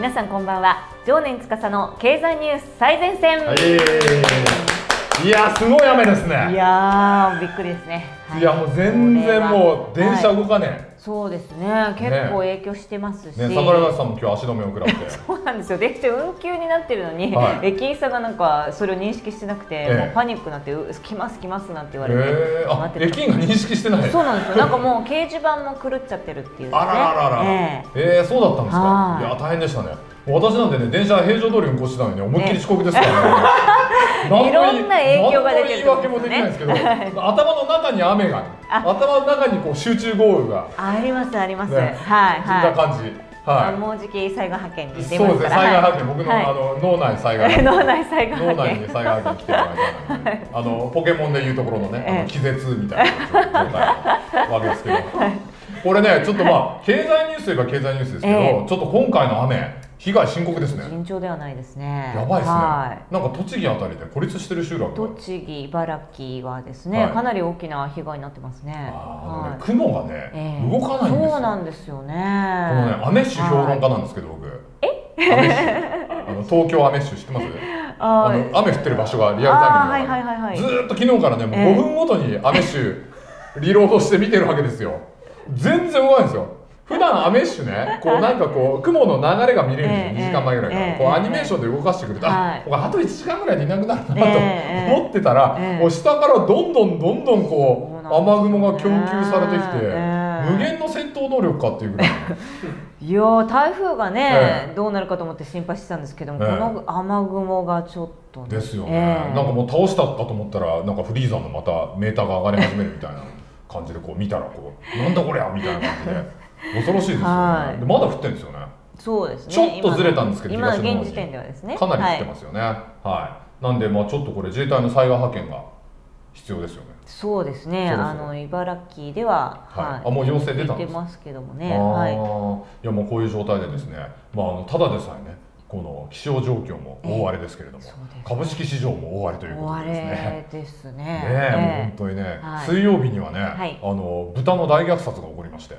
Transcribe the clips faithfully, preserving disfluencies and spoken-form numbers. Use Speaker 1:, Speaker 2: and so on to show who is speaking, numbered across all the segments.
Speaker 1: 皆さんこんばんは。常年司の経済ニュース最前線。
Speaker 2: はい、いやすごい雨ですね。
Speaker 1: いやーびっくりですね。
Speaker 2: はい、いやもう全然もう電車動かねえ、はい、
Speaker 1: そうですね、結構影響してますし、ね
Speaker 2: ね、桜川さんも今日足止めを食らって
Speaker 1: そうなんですよ。できて運休になってるのに、はい、駅員さんがなんかそれを認識してなくて、えー、もうパニックになって来ます来ますなんて言われて、
Speaker 2: えー、あ駅員が認識してない。
Speaker 1: そうなんですよ。なんかもう掲示板も狂っちゃってるっていう、ね、
Speaker 2: あらららら、えー、えー、そうだったんですか。いや大変でしたね。私なんてね、電車平常通り運行してたのに思いっきり遅刻ですからね。
Speaker 1: いろんな影響が出てる、ね。
Speaker 2: 言い訳もできないんですけど、頭の中に雨が、頭の中にこう集中豪雨が
Speaker 1: ありますあります。
Speaker 2: ね、
Speaker 1: はいはい。
Speaker 2: そんな感じ。はい。
Speaker 1: もうじき災害派遣に出ます
Speaker 2: から。そうですね。災害派遣、僕の、はい、あの脳内災害
Speaker 1: 脳内災害
Speaker 2: 脳内に災害派遣来てもらいたいので、あのポケモンでいうところのね、あの気絶みたいな状態なわけですけど、これね、ちょっとまあ経済ニュースといえば経済ニュースですけど、えー、ちょっと今回の雨。被害深刻ですね。
Speaker 1: 尋常ではないですね。
Speaker 2: やばいですね。はい、なんか栃木あたりで孤立してる集落。
Speaker 1: 栃木、茨城はですね、はい、かなり大きな被害になってますね。
Speaker 2: ああ、ね、雲がね、えー、動かないんですよ。
Speaker 1: そうなんですよね。こ
Speaker 2: のね、アメッシュ評論家なんですけど、僕。え？アメッシュ。あの東京アメッシュ知ってます？あの雨降ってる場所がリアルタイムで。ずっと昨日からね、もうごふんごとにアメッシュリロードして見てるわけですよ。全然動かないんですよ。普段アメッシュね、こうなんかこう雲の流れが見れるんですよ、にじかんまえぐらいから、こうアニメーションで動かしてくると、あ、あといちじかんぐらいでいなくなるなと思ってたら、もう下からどんどんどんどんこう雨雲が供給されてきて、無限の戦闘能力かっていうぐらい。
Speaker 1: いやー、台風がね、どうなるかと思って心配してたんですけども、この雨雲がちょっと
Speaker 2: ですよね。なんかもう倒したかと思ったら、なんかフリーザのまたメーターが上がり始めるみたいな感じで、こう見たらこうなんだこりゃみたいな感じで。恐ろしいですよね。はい、でまだ降ってるんですよね。
Speaker 1: そうですね。
Speaker 2: ちょっとずれたんですけど、
Speaker 1: 今の現時点ではですね。
Speaker 2: かなり降ってますよね。はい。はい、なんでまあちょっとこれ自衛隊の災害派遣が必要ですよね。
Speaker 1: そうですね。あの茨城では、
Speaker 2: はい。あ、もう要請出たんです。
Speaker 1: 出てますけどもね。はい。い
Speaker 2: やもうこういう状態でですね、まああのただでさえね、この気象状況も大荒れですけれども、株式市場も大荒れということですね。
Speaker 1: 大荒れですね。
Speaker 2: ね、もう本当にね、水曜日にはね、あの豚の大虐殺が起こりまして、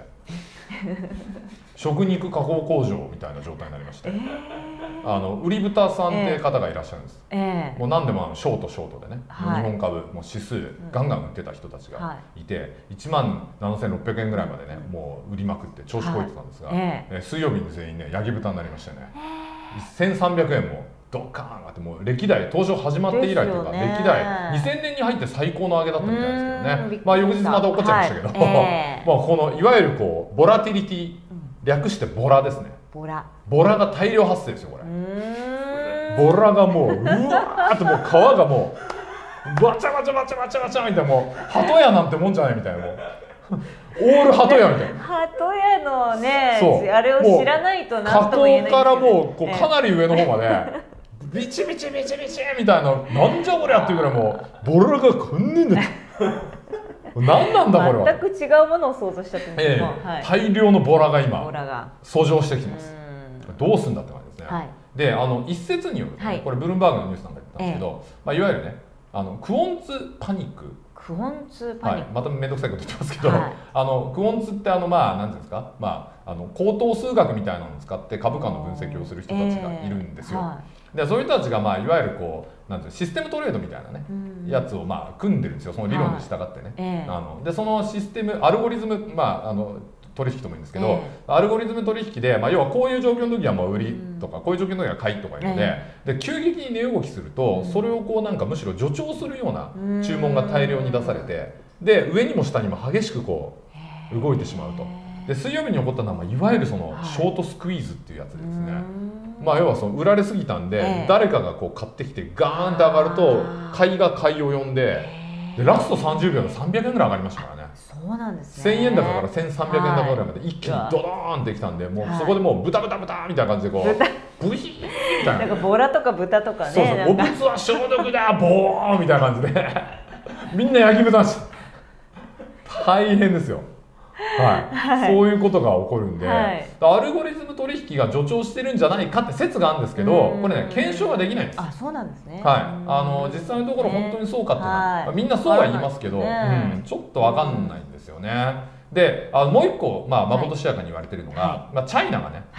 Speaker 2: 食肉加工工場みたいな状態になりまして、あの売り豚さんって方がいらっしゃるんです。もう何でもあのショートショートでね、日本株もう指数ガンガン売ってた人たちがいて、いちまんななせんろっぴゃくえんぐらいまでね、もう売りまくって調子こいてたんですが、水曜日に全員ねヤギ豚になりましてね。せんさんびゃくえんもドカーン上がって、もう歴代東証始まって以来というか、歴代にせんねんに入って最高の上げだったみたいですけどね。まあ翌日また起こっちゃいましたけど、まあこのいわゆるこうボラティリティ、略してボラですね。ボラボラが大量発生ですよこれ。ボラがもううわーってもう皮がもうバチャバチャバチャバチャバチャみたいな、もう鳩屋なんてもんじゃないみたいな、もうオール鳩屋みたいな。
Speaker 1: 鳩屋のね、あれを知らないと何とも言えない。
Speaker 2: 加工からもうこうかなり上の方までビチビチビチビチみたいな、なんじゃこりゃっていうぐらいもうボラがこんねんで何なんだこれは。
Speaker 1: 全く違うものを想像しちゃってるんですけど、
Speaker 2: 大量のボラが今遡上してきてます。どうすんだって感じですね。はい、で、あの一説によると、ね、これブルームバーグのニュースなんか言ったんですけど、まあいわゆるね、あのクオンツパニック。
Speaker 1: クオンツパニック、はい、
Speaker 2: また面倒くさいこと言ってますけど、はい、あのクオンツってあのまあ何ていうんですか、まああの高等数学みたいなのを使って株価の分析をする人たちがいるんですよ。えーはい、でそういう人たちがまあいわゆるこうなんていうシステムトレードみたいなね、うん、やつをまあ組んでるんですよ。その理論に従ってね。はいえー、あのでそのシステムアルゴリズムまああの取引ともいいんですけど、えー、アルゴリズム取引で、まあ、要はこういう状況の時はもう売りとか、うん、こういう状況の時は買いとかいうので、えー、で急激に値動きすると、うん、それをこうなんかむしろ助長するような注文が大量に出されて、で上にも下にも激しくこう動いてしまうと。で水曜日に起こったのは、まあ、いわゆるそのショートスクイーズっていうやつでですね、はい、まあ要はその売られすぎたんで、えー、誰かがこう買ってきてガーンって上がると買いが買いを呼んで、でラストさんじゅうびょうでさんびゃくえんぐらい上がりましたからね。
Speaker 1: そうなんですね。
Speaker 2: せんえん高からせんさんびゃくえん高ぐらいまで一気にドドーンってきたんで、もうそこでもうブタブタブタみたいな感じでこうブヒーみたいな、
Speaker 1: なんかボラとか豚とかね、
Speaker 2: そうそう、お物は消毒だボーンみたいな感じでみんな焼き豚し大変ですよ。はい、はい、そういうことが起こるんで、はい、アルゴリズム取引が助長してるんじゃないかって説があるんですけど、これね検証はできないんです。
Speaker 1: あ、そうなんですね。
Speaker 2: はい、あの実際のところ本当にそうかっていうのは、はい、みんなそうは言いますけど、ね、うん、ちょっとわかんないんですよね。で、あのもう一個まあまことしやかに言われてるのが、はい、まあチャイナがね、はい、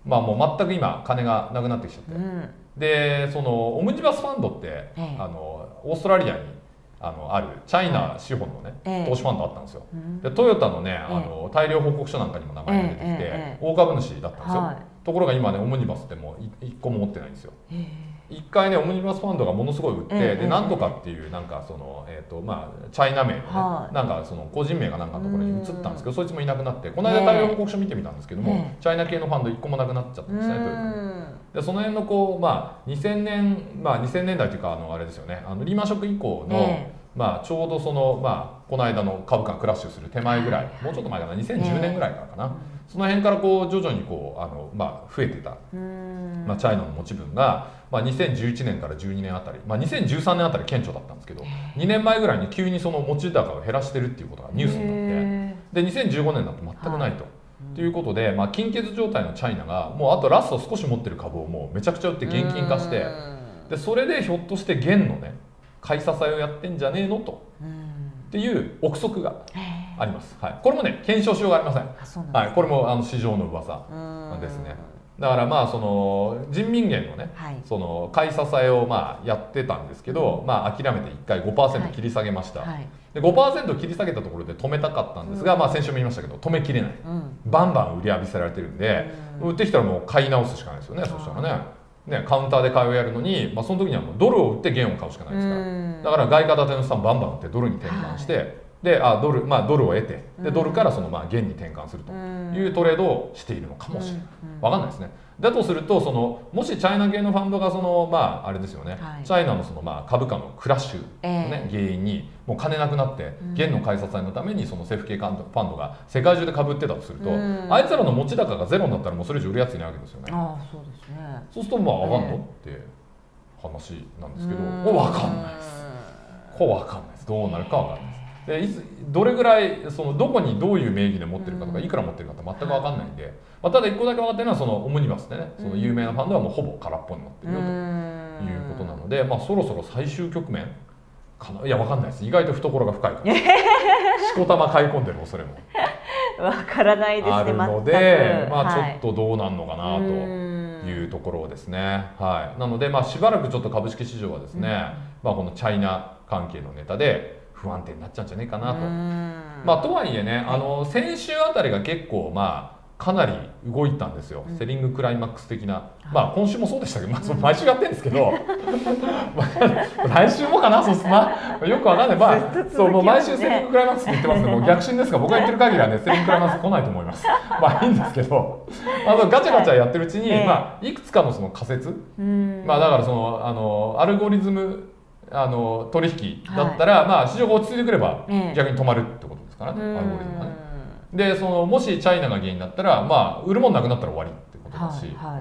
Speaker 2: まあもう全く今金がなくなってきちゃって、うん、でそのオムニバスファンドって、ええ、あのオーストラリアにあのあるチャイナ資本のね、ええ、投資ファンドあったんですよ、うん、でトヨタのね、ええ、あの大量報告書なんかにも名前が出てきて、ええ、大株主だったんですよ、はい、ところが今ねオムニバスってもういっこも持ってないんですよ、ええ、一回ねオムニバスファンドがものすごい売って、えー、でなんとかっていうなんかその、えーとまあ、チャイナ名のね、はい、なんかその個人名がなんかのところに移ったんですけどそいつもいなくなってこの間大量報告書見てみたんですけども、えー、チャイナ系のファンドいっこもなくなっちゃったんですね。でその辺のこう、まあ、にせんねん、まあ、にせんねんだいというかあのあれですよねあのリーマンショック以降の、えーまあ、ちょうどその、まあ、この間の株価がクラッシュする手前ぐらい、もうちょっと前かなにせんじゅうねんぐらいからかな、えー、その辺からこう徐々にこうあの、まあ、増えてた、まあ、チャイナの持ち分が、まあ、にせんじゅういちねんからじゅうにねんあたり、まあ、にせんじゅうさんねんあたり顕著だったんですけどにねんまえぐらいに急にその持ち高を減らしてるっていうことがニュースになってでにせんじゅうごねんだと全くないと。ということで、まあ、金欠状態のチャイナがもうあとラスト少し持ってる株をもうめちゃくちゃ売って現金化してでそれでひょっとして元のね買い支えをやってんじゃねえのとっていう憶測があります、はい、これもね検証しようがありません、はい、これもあの市場の噂ですね。だからまあその人民元のね、はい、その買い支えをまあやってたんですけど、まあ、諦めていっかい ごパーセント 切り下げました、はいはい、で ごパーセント 切り下げたところで止めたかったんですが、うんまあ、先週も言いましたけど止めきれない、うん、バンバン売り浴びせられてるんで、うん、売ってきたらもう買い直すしかないですよね、うん、そしたらねね、カウンターで買いをやるのに、まあ、その時にはもうドルを売って元を買うしかないですから、うん、だから外貨建ての資産バンバン売ってドルに転換して、はい、であドル、まあ、ドルを得てでドルからそのまあ元に転換するというトレードをしているのかもしれない、分かんないですね。だとするとそのもしチャイナ系のファンドがそのまああれですよね、はい、チャイナのそのまあ株価のクラッシュの、ねえー、原因にもう金なくなって元の買い支えのためにその政府系ファンドが世界中で株売ってたとすると、うん、あいつらの持ち高がゼロになったらもうそれ以上売るやついないわけですよね。
Speaker 1: あそうですね。
Speaker 2: そうするとまあ上がんの、えー、って話なんですけど、これ分かんないです。これ分かんないです。どうなるか分かんないです。でいつどれぐらいそのどこにどういう名義で持ってるかとかいくら持ってるかって全く分かんないんで、まあ、ただいっこだけ分かってるのはそのオムニバスでねその有名なファンドはもうほぼ空っぽになってるよということなので、まあ、そろそろ最終局面かないや分かんないです。意外と懐が深いからしこたま買い込んでる恐れも
Speaker 1: 分からないですね。
Speaker 2: あるので、まあ、ちょっとどうなんのかなというところですね。はい、なので、まあ、しばらくちょっと株式市場はですね、まあ、このチャイナ関係のネタで不安定になっちゃうんじゃないかなと。まあ、とはいえね、あの先週あたりが結構まあかなり動いたんですよ、うん、セリングクライマックス的な、まあ今週もそうでしたけど、まあ、毎週やってるんですけど来週もかな、そうすまあ、よくわかんない、まあ、そうもう毎週セリングクライマックスって言ってますけど、もう逆進ですが僕が言ってる限りはねセリングクライマックス来ないと思います。まあいいんですけど、あのガチャガチャやってるうちに、はい、まあ、いくつかのその仮説、まあ、だからそのあのアルゴリズムあの取引だったら、はい、まあ、市場が落ち着いてくれば逆に止まるってことですからね、アルゴリズムがね。でそのもしチャイナが原因だったら、まあ、売るもんなくなったら終わりってことだし、はいはい、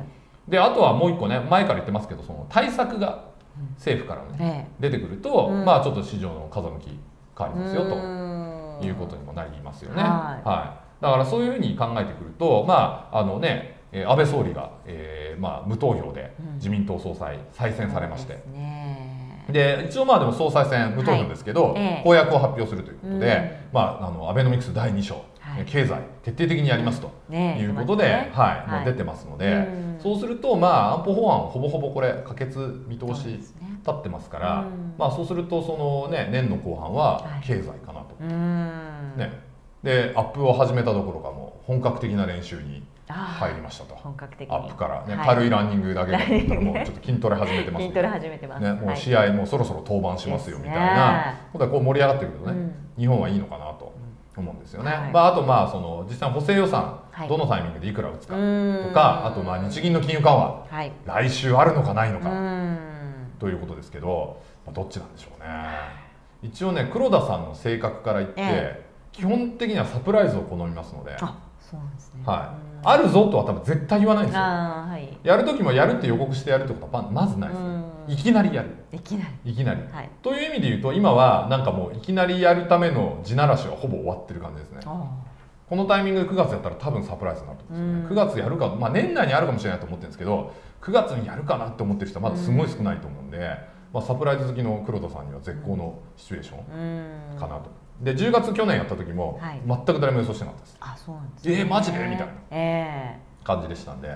Speaker 2: であとはもう一個ね前から言ってますけどその対策が政府からね、うん、出てくると、うん、まあちょっと市場の風向き変わりますよということにもなりますよね。はいはい、だからそういうふうに考えてくるとまああのね安倍総理が、えーまあ、無投票で自民党総裁再選されまして。うんで一応まあでも総裁選無投票ですけど、はいええ、公約を発表するということで、うん、まあ、あのアベノミクスだいに章、はい、経済徹底的にやりますということで、ねはいはい、もう出てますので、うん、そうするとまあ安保法案ほぼほぼこれ可決見通し立ってますから、ねうんまあ、そうするとその、ね、年の後半は経済かなと、はいね、でアップを始めたどころかもう本格的な練習に入りましたと。
Speaker 1: 本格的
Speaker 2: にアップからね、はい、軽いランニングだけだったらもうちょっと筋トレ始めてます
Speaker 1: 筋トレ始めてます、
Speaker 2: ね、もう試合もうそろそろ登板しますよみたいなことはこう盛り上がってくるとね、うん、日本はいいのかなと思うんですよね、はいまあ、あとまあその実際補正予算、はい、どのタイミングでいくら打つかとかあとまあ日銀の金融緩和、はい、来週あるのかないのかということですけど、まあ、どっちなんでしょうね。一応ね黒田さんの性格から言って、ええ、基本的にはサプライズを好みますので。
Speaker 1: あそうなんですね、
Speaker 2: はい、あるぞとは多分絶対言わないんですよ、はい、やる時もやるって予告してやるってことはまずないですね。いきなりやる
Speaker 1: いきなり
Speaker 2: いきなり、はい、という意味で言うと今はなんかもういきなりやるための地ならしはほぼ終わってる感じですね。このタイミングでくがつやったら多分サプライズになると思うんですよね。くがつやるか、まあ、年内にあるかもしれないと思ってるんですけどくがつにやるかなって思ってる人はまだすごい少ないと思うんで、まあ、サプライズ好きの黒田さんには絶好のシチュエーションかなと。でじゅうがつ去年やった時も全く誰も予想してなかったです。
Speaker 1: あ、そうなんですね。
Speaker 2: えー、マジでみたいな感じでしたんで、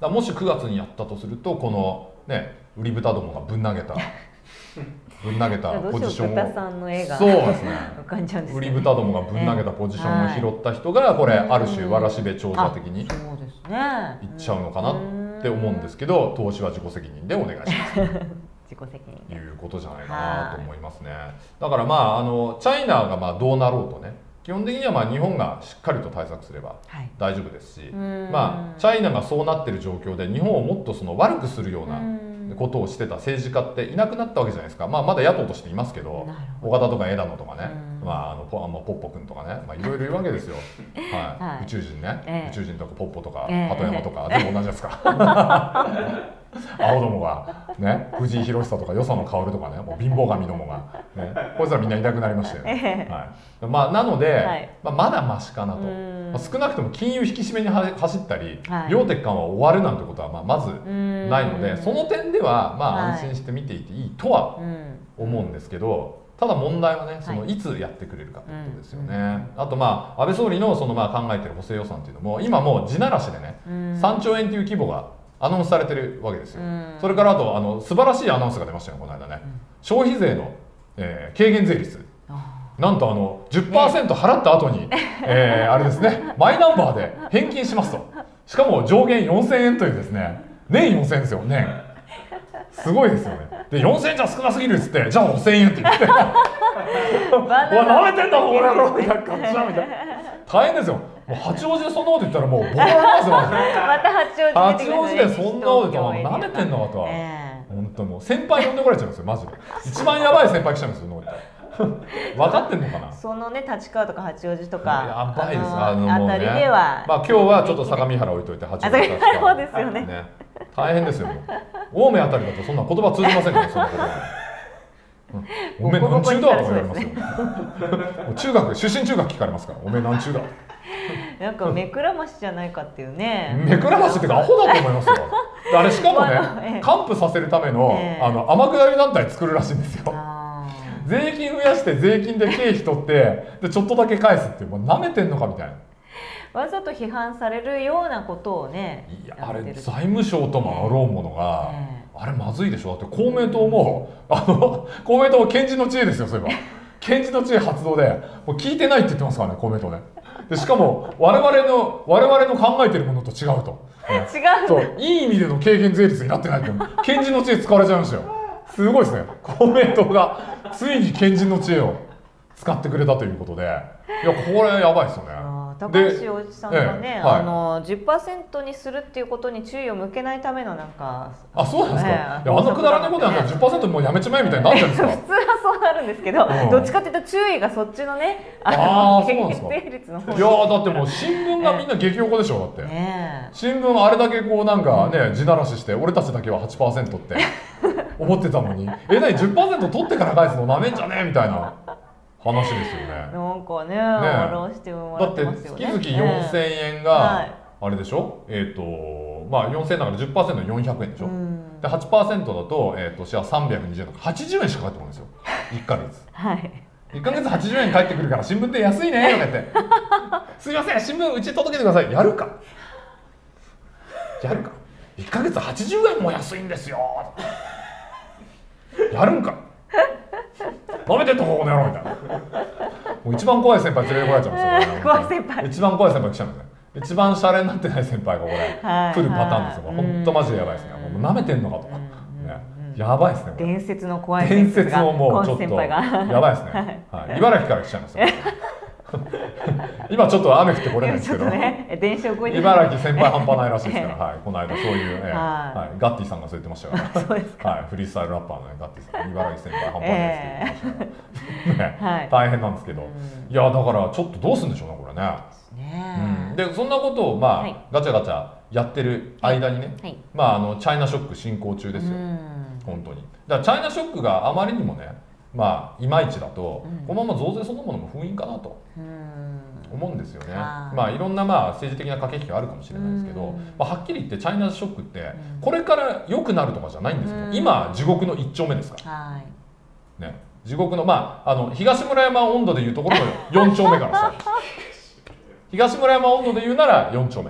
Speaker 2: だもしくがつにやったとするとこのね売り豚どもがぶん投げたぶん投げたポジションをそうですね売り豚どもがぶん投げたポジションを拾った人がこれある種わらしべ長者的にいっちゃうのかなって思うんですけど、投資は自己責任でお願いします自
Speaker 1: 己責任
Speaker 2: いうことじゃないかなと思いますね。だからまああのチャイナがまあどうなろうとね、基本的にはまあ日本がしっかりと対策すれば大丈夫ですし、まあチャイナがそうなってる状況で日本をもっとその悪くするようなことをしてた政治家っていなくなったわけじゃないですか。まあまだ野党としていますけど、岡田とか枝野とかね、まああのポあのポッポ君とかね、まあいろいろいるわけですよ。はい。宇宙人ね、宇宙人とかポッポとか鳩山とか全部同じですか。青どもがね、藤井弘久とか与謝野薫とかね、もう貧乏神どもがね、こいつらみんないなくなりましたよね。はい。まあなので、はい、まあまだマシかなと。まあ、少なくとも金融引き締めに走ったり、はい、量的緩和終わるなんてことはまあまずないので、その点ではまあ安心して見ていていいとは思うんですけど。ただ問題はね、そのいつやってくれるかということですよね。はい、あとまあ安倍総理のそのまあ考えている補正予算っていうのも今もう地ならしでね、さんちょうえんという規模がアナウンスされてるわけですよ。それからあとあの素晴らしいアナウンスが出ましたよこの間ね。消費税の、えー、軽減税率。なんとあの じゅっパーセント 払った後に、えー、あれですね、マイナンバーで返金しますと。しかも上限よんせんえんというですね、年よんせんえんですよ、年。すごいですよね。でよんせんえんじゃ少なすぎるっつって、じゃあごせんえんって言って。お前なめてんだこの野郎みたいな感じだみたいな。大変ですよ。もう八王子でそんなこと言ったらもうボコられますよ。ま
Speaker 1: た八王子
Speaker 2: 八王子でそんなこと言ったらなめてんのかとは。本当もう先輩呼んでこられちゃうんですよマジで。一番やばい先輩来ちゃうんですよ。分かってんのかな。
Speaker 1: そのね立川とか八王子とか
Speaker 2: やばいです。あの
Speaker 1: あたりでは、
Speaker 2: まあ今日はちょっと相模原置いといて八王子とか。
Speaker 1: そうですよね。
Speaker 2: 大変ですよ。青梅あたりだとそんな言葉通じませんからそんなことは。おめえ何中だとか言われますよ。中学出身中学聞かれますから。おめえ何中だ。
Speaker 1: なんか目くらましじゃないかっていうね。
Speaker 2: 目くらましってかアホだと思いますよ。あれしかもね、還付させるためのあの天下り団体作るらしいんですよ。税金増やして税金で経費取ってでちょっとだけ返すっていう、もう舐めてんのかみたいな。
Speaker 1: わざと批判されるようなことをね。
Speaker 2: いやあれ財務省ともあろうものが、あれまずいでしょ。だって公明党もあの公明党は賢治の知恵ですよ。そういえば賢治の知恵発動でもう聞いてないって言ってますからね公明党ね。でしかも我々の我々の考えてるものと違うと。
Speaker 1: 違う。
Speaker 2: そういい意味での軽減税率になってないと賢治の知恵使われちゃいましたよ。すごいですね。公明党がついに賢治の知恵を使ってくれたということで、いやこれやばいですよね。
Speaker 1: 高橋洋一さんがね、あの じゅっパーセント にするっていうことに注意を向けないためのなんか、
Speaker 2: あ、そうなんですか。いやあのくだらないことやったら じゅっパーセント もうやめちまえみたいになってるんですか。
Speaker 1: 普通はそうなるんですけど、どっちかっていうと注意がそっちのね、
Speaker 2: ああそうなんですか。
Speaker 1: 軽減税率の方に。
Speaker 2: いやだってもう新聞がみんな激横でしょ。だって新聞あれだけこうなんかね地ならしして俺たちだけは はちパーセント って思ってたのに、えなに じゅっパーセント 取ってから返すのなめんじゃねえみたいな話ですよね。
Speaker 1: なんかね、笑してもらってますよね。
Speaker 2: だって月々よんせんえんがあれでしょ。えっとまあよんせんえんだから じゅっパーセント よんひゃくえんでしょ。で はちパーセント だとえっとしはさんびゃくにじゅうえんだからはちじゅうえんしか返ってこないんですよ。いっかげつ。はい。いっかげつはちじゅうえん返ってくるから新聞って安いねとか言ってすいません新聞うち届けてください。やるか。やるか。いっかげつはちじゅうえんも安いんですよ。やるんか。なめてんのここの野郎みたいな。もう一番怖い先輩連れてこられちゃうんですよ。
Speaker 1: 怖い先輩。
Speaker 2: 一番怖い先輩来ちゃうんですね。一番シャレになってない先輩がこれ来るパターンですよ。本当マジでやばいですね。もうなめてんのかとか。やばいですね。
Speaker 1: 伝説の怖い
Speaker 2: 伝説のもうちょっとやばいですね。茨城から来ちゃいますよ。今ちょっと雨降ってこれないんですけど、茨城先輩半端ないらしいですから、はい、この間そういう、はい、ガッティさんがそう言ってましたから、はい、フリースタイルラッパーのガッティさん、茨城先輩半端ないですって言ってましたから、大変なんですけど、いやだからちょっとどうするんでしょうねこれね。でそんなことをまあガチャガチャやってる間にね、まああのチャイナショック進行中ですよ、本当に。だからチャイナショックがあまりにもね。まあいまいちだと、うん、このまま増税そのものも封印かなと思うんですよね。まあいろんなまあ政治的な駆け引きがあるかもしれないですけど、まあ、はっきり言ってチャイナショックってこれから良くなるとかじゃないんですよ。今地獄の一丁目ですから、ね、地獄のまああの東村山温度でいうところのよん丁目からさ東村山温度で言うならよん丁目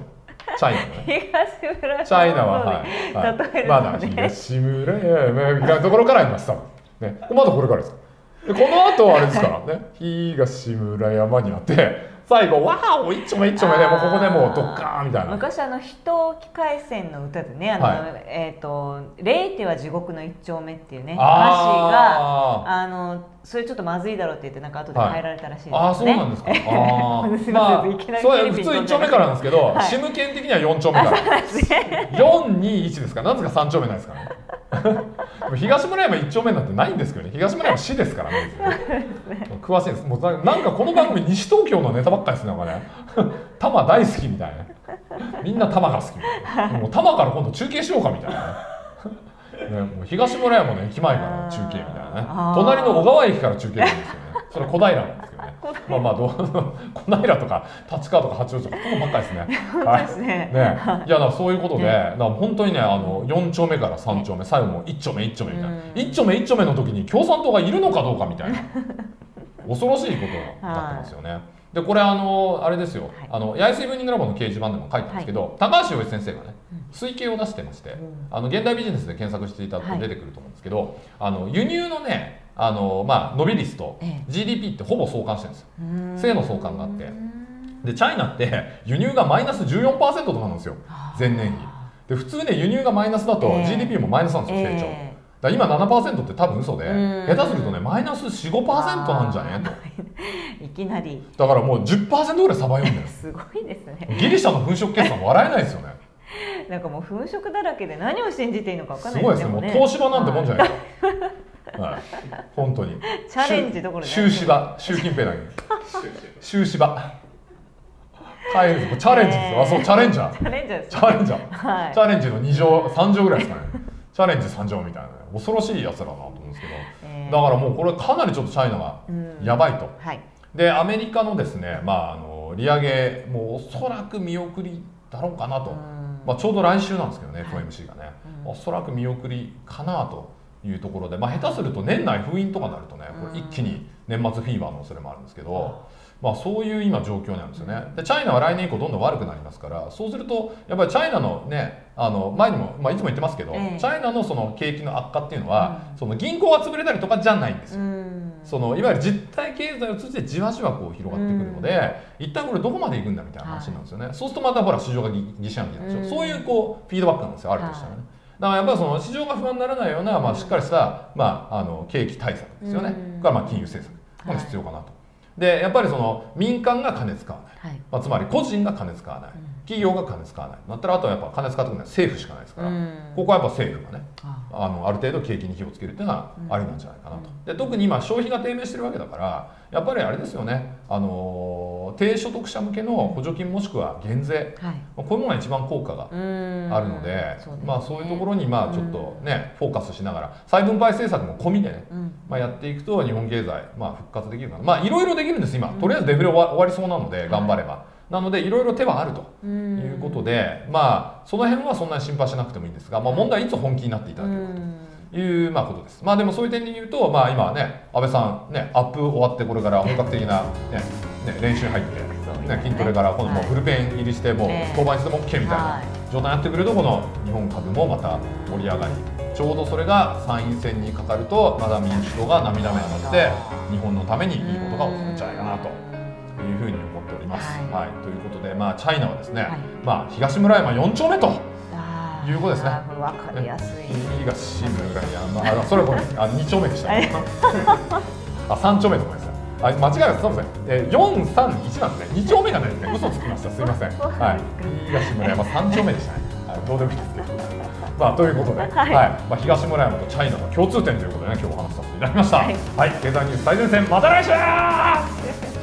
Speaker 2: チャイナのね。
Speaker 1: 東村山
Speaker 2: チャイナは、はいはい、まだ東村山のところからあります多分ね。まだこれからですか。でこの後あれですからね、東村山にあって最後わーお一丁目一丁目でもうここでもうドッカーンみたいな。
Speaker 1: 昔あの人機回線の歌でね、あの、はい、えっ、ー、とレイテは地獄の一丁目っていうね歌詞があのそれちょっとまずいだろうって言ってなんか後で変えられたらしいですね。
Speaker 2: はい、ああそうなんですか。あすみません、いきなりそれ普通一丁目からなんですけど、はい、シム圏的には四丁目から。四二一ですか。なんですか三丁目ないですかね。東村山一丁目なんてないんですけどね。東村山市ですからね。詳しいです。もうなんかこの番組西東京のネタばっかりですね。なんかね。多摩大好きみたいな。みんな多摩が好きみたいな。もう多摩から今度中継しようかみたいな。ね、もう東村山の駅前から中継みたいなね。隣の小川駅から中継なんですよね。それは小平なんですけどね。まあまあどう小平とか立川とか八王子とかこのばっかりですね。はい。ね。ね。いやだからそういうことで、だから本当にねあの四丁目から三丁目、最後も一丁目一丁目みたいな。一丁目一丁目の時に共産党がいるのかどうかみたいな。恐ろしいことになってますよね。でこれあのあれですよ、はい、あの八重洲イブニングラボの掲示板でも書いたんですけど、はい、高橋洋一先生がね推計を出してまして、うん、あの現代ビジネスで検索していただくと出てくると思うんですけど、はい、あの輸入のねあの、まあ、伸び率と ジーディーピー ってほぼ相関してるんですよ。正の相関があって、でチャイナって輸入がマイナス じゅうよんパーセント とかなんですよ、前年比で。普通ね輸入がマイナスだと ジーディーピー もマイナスなんですよ、成長。えーだ今 ななパーセント って多分嘘で、下手するとねマイナス よん、ごパーセント なんじゃねと。
Speaker 1: いきなり
Speaker 2: だからもう じゅっパーセント ぐらいサバ読んでる。
Speaker 1: すごいですね。
Speaker 2: ギリシャの粉飾決算笑えないですよね。
Speaker 1: なんかもう粉飾だらけで何を信じていいのか分からない
Speaker 2: ですね。すごいですね。もう東芝なんてもんじゃないですか。はい、本当に
Speaker 1: チャレンジどころで
Speaker 2: 習芝、習近平だけ習芝大変です。チャレンジですよ。あそうチャレンジャー
Speaker 1: チャレンジャー
Speaker 2: チャレンジャーチャレンジのに乗さん乗ぐらいですかね。チャレンジさん乗みたいな、ね、恐ろしいやつだなと思うんですけど、えー、だからもうこれかなりちょっとチャイナがやばいと、はい、でアメリカのですね、まあ、あの利上げもうおそらく見送りだろうかなと、まあ、ちょうど来週なんですけどね、はい、エフオーエムシー がね、うん、おそらく見送りかなというところで、まあ、下手すると年内封印とかになるとねこれ一気に年末フィーバーの恐れもあるんですけど、まあ、そういう今状況なんですよね。でチャイナは来年以降どんどん悪くなりますから、そうするとやっぱりチャイナのねあの前にも、まあ、いつも言ってますけど、えー、チャイナのその景気の悪化っていうのは、うん、その銀行が潰れたりとかじゃないんですよ。そのいわゆる実体経済を通じてじわじわこう広がってくるので、一旦これどこまで行くんだみたいな話なんですよね。はい、そうするとまたほら市場が疑心暗鬼なんですよ。そういうこうフィードバックなんですよ、あるとしたらね。はい、だからやっぱりその市場が不安にならないような、まあ、しっかりした、まあ、あの景気対策ですよね。これはまあ金融政策これ必要かなと。はい、でやっぱりその民間が金使わない、はい、まあ、つまり個人が金使わない、うん、企業が金使わないだったらあとはやっぱ金使ってくるのは政府しかないですから、うん、ここはやっぱ政府がねあのある程度景気に火をつけるっていうのはありなんじゃないかなと。で特に今消費が低迷してるわけだからやっぱりあれですよね、あの低所得者向けの補助金もしくは減税、はい、こういうものが一番効果があるので、そうですね、まあ、そういうところにまあちょっとねフォーカスしながら再分配政策も込みでね、うん、まあ、やっていくと日本経済まあ復活できるかな。まあいろいろできるんです今、とりあえずデフレ終わ終わりそうなので頑張れば、はい、なのでいろいろ手はあるということで、まあその辺はそんなに心配しなくてもいいんですが、まあ、問題はいつ本気になっていただけるかというまあことです。まあでもそういう点で言うと、まあ今はね安倍さんねアップ終わってこれから本格的な、ねね、練習に入って、ね、筋トレから今度もうフルペン入りしてもう登板しても OK みたいな状態になってくるとこの日本株もまた盛り上がり、ちょうどそれが参院選にかかるとまだ民主党が涙目になって日本のためにいいことが起こるんじゃないかなというふうに思っております。はい、ということで、まあ、チャイナはですね、はい、まあ、東村山よん丁目ということですね。
Speaker 1: わかりやすい。
Speaker 2: 東村山、あ、それはこれあに丁目でした、ね。あ、さん丁目のところですね。あ、間違いないです。すみません。えー、よんさんいちなんですね。に丁目がないですね。嘘つきました。すみません。はい。東村山さん丁目でしたね。はい、どうでもいいですけど。まあ、ということで、はい、はい、まあ、東村山とチャイナの共通点ということでね、今日お話しさせていただきました。はい、はい、経済ニュース最前線、また来週。